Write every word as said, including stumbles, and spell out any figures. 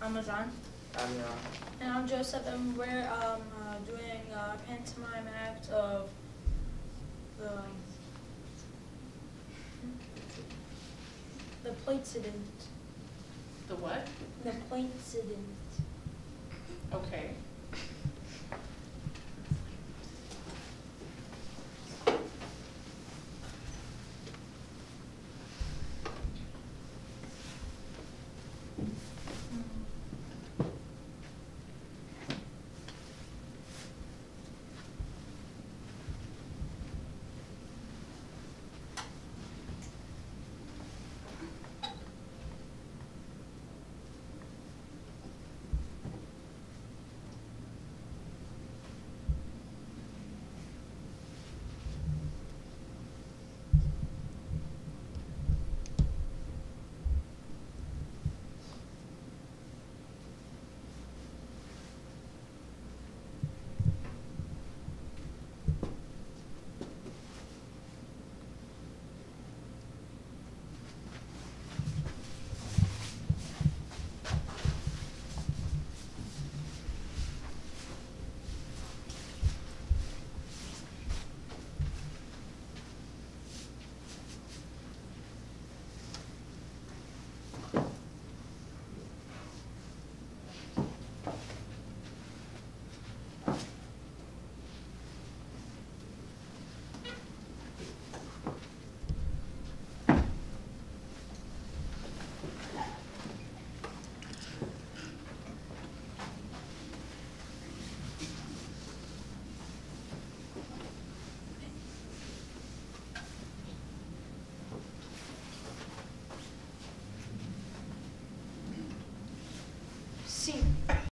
I'm Azan. I'm Jan. And I'm Joseph, and we're um, uh, doing a pantomime act of the the platecident. The what? The platecident. Okay.